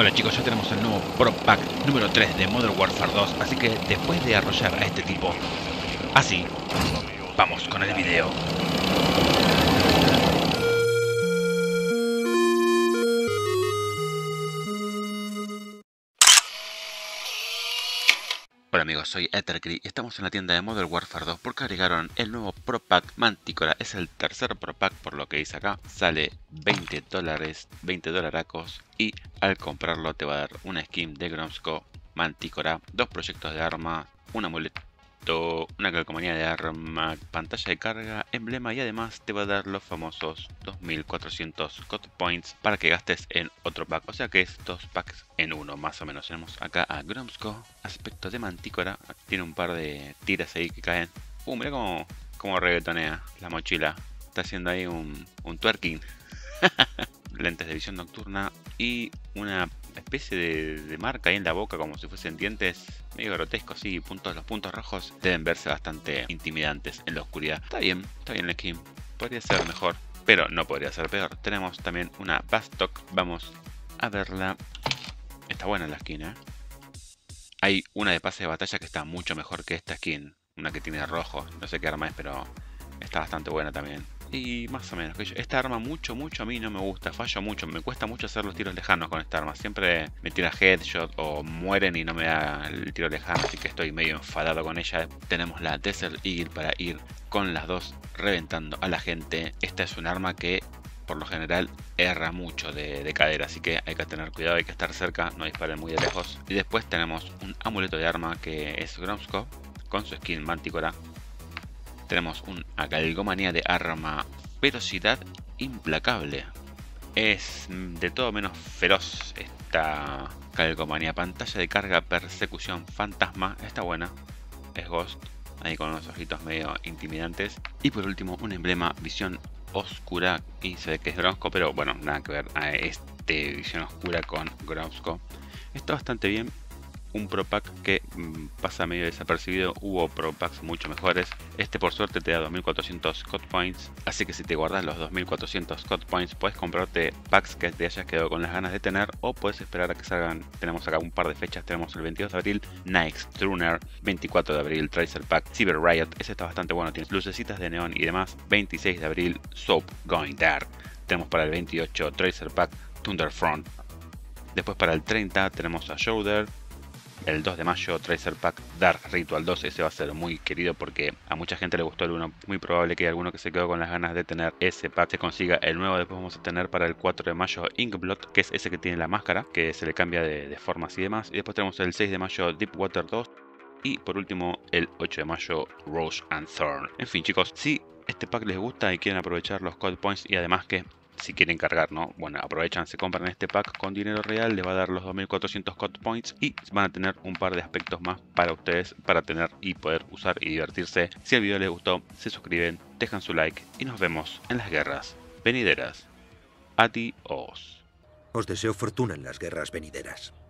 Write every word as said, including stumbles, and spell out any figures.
Hola chicos, ya tenemos el nuevo Pro Pack número tres de Modern Warfare dos, así que después de arrollar a este tipo, así, vamos con el video. Hola amigos, soy Ethercree y estamos en la tienda de Modern Warfare dos porque agregaron el nuevo Pro Pack Manticora. Es el tercer Pro Pack por lo que dice acá. Sale veinte dólares, veinte dolaracos y al comprarlo te va a dar una skin de Gromsko, Manticora, dos proyectos de arma, un amuleto, una calcomanía de arma, pantalla de carga, emblema y además te va a dar los famosos dos mil cuatrocientos code points para que gastes en otro pack. O sea que es dos packs en uno más o menos. Tenemos acá a Gromsko, aspecto de Manticora, tiene un par de tiras ahí que caen. Uh, mira cómo, cómo reggaetonea la mochila, está haciendo ahí un, un twerking. Lentes de visión nocturna y una especie de, de marca ahí en la boca como si fuesen dientes, medio grotesco, sí, puntos, los puntos rojos deben verse bastante intimidantes en la oscuridad. Está bien, está bien la skin, podría ser mejor, pero no podría ser peor. Tenemos también una Bastock, vamos a verla. Está buena la skin, ¿eh? Hay una de pase de batalla que está mucho mejor que esta skin, una que tiene rojo, no sé qué arma es, pero está bastante buena también. Y más o menos, esta arma mucho, mucho a mí no me gusta, fallo mucho, me cuesta mucho hacer los tiros lejanos con esta arma. Siempre me tira headshot o mueren y no me da el tiro lejano, así que estoy medio enfadado con ella. Tenemos la Desert Eagle para ir con las dos reventando a la gente. Esta es un arma que por lo general erra mucho de, de cadera, así que hay que tener cuidado, hay que estar cerca, no disparen muy de lejos. Y después tenemos un amuleto de arma que es Gromsko con su skin Manticora. Tenemos una calcomanía de arma, velocidad implacable. Es de todo menos feroz esta calcomanía. Pantalla de carga, persecución, fantasma. Está buena. Es Ghost. Ahí con unos ojitos medio intimidantes. Y por último un emblema, visión oscura. Y se ve que es Gromsko, pero bueno, nada que ver a este visión oscura con Gromsko. Está bastante bien. Un Pro Pack que mmm, pasa medio desapercibido. Hubo Pro Packs mucho mejores. Este por suerte te da dos mil cuatrocientos code points. Así que si te guardas los dos mil cuatrocientos code points, puedes comprarte packs que te hayas quedado con las ganas de tener. O puedes esperar a que salgan. Tenemos acá un par de fechas. Tenemos el veintidós de abril, Nightstruner. veinticuatro de abril, Tracer Pack, Cyber Riot. Ese está bastante bueno. Tiene lucecitas de neón y demás. veintiséis de abril, Soap Going Dark. Tenemos para el veintiocho, Tracer Pack, Thunderfront. Después para el treinta tenemos a Shoulder. El dos de mayo, Tracer Pack Dark Ritual dos. Ese va a ser muy querido porque a mucha gente le gustó el uno. Muy probable que alguno que se quedó con las ganas de tener ese pack se consiga el nuevo. Después vamos a tener para el cuatro de mayo Inkblot, que es ese que tiene la máscara, que se le cambia de, de formas y demás. Y después tenemos el seis de mayo Deepwater dos. Y por último el ocho de mayo Rose and Thorn. En fin chicos, si este pack les gusta y quieren aprovechar los code points y además que si quieren cargar, ¿no? Bueno, aprovechan, se compran este pack con dinero real, les va a dar los dos mil cuatrocientos code points y van a tener un par de aspectos más para ustedes, para tener y poder usar y divertirse. Si el video les gustó, se suscriben, dejan su like y nos vemos en las guerras venideras. Adiós. Os deseo fortuna en las guerras venideras.